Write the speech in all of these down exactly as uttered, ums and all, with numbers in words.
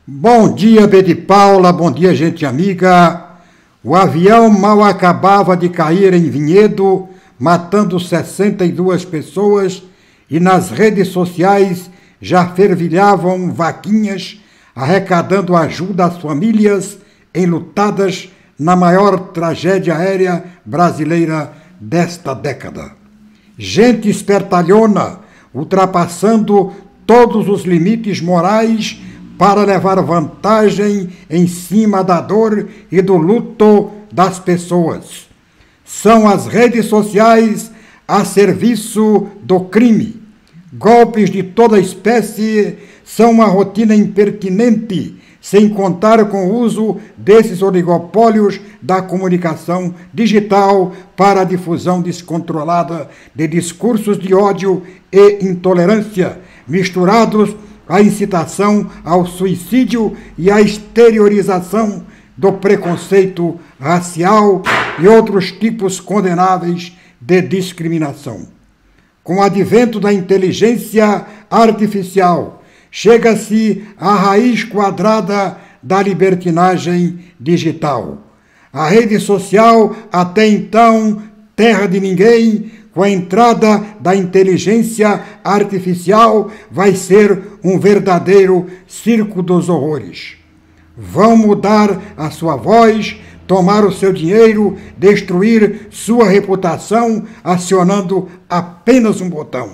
Bom dia, B de Paula, bom dia, gente amiga. O avião mal acabava de cair em Vinhedo, matando sessenta e duas pessoas, e nas redes sociais já fervilhavam vaquinhas arrecadando ajuda às famílias enlutadas na maior tragédia aérea brasileira desta década. Gente espertalhona, ultrapassando todos os limites morais para levar vantagem em cima da dor e do luto das pessoas. São as redes sociais a serviço do crime. Golpes de toda espécie são uma rotina impertinente, sem contar com o uso desses oligopólios da comunicação digital para a difusão descontrolada de discursos de ódio e intolerância, misturados à incitação ao suicídio e à exteriorização do preconceito racial e outros tipos condenáveis de discriminação. Com o advento da inteligência artificial, chega-se à raiz quadrada da libertinagem digital. A rede social, até então terra de ninguém, com a entrada da inteligência artificial, vai ser um verdadeiro circo dos horrores. Vão mudar a sua voz, tomar o seu dinheiro, destruir sua reputação, acionando apenas um botão.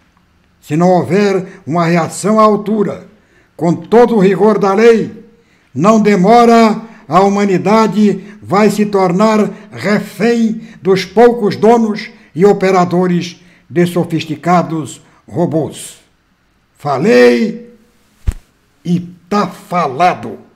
Se não houver uma reação à altura, com todo o rigor da lei, não demora, a humanidade vai se tornar refém dos poucos donos e operadores de sofisticados robôs. Falei e tá falado.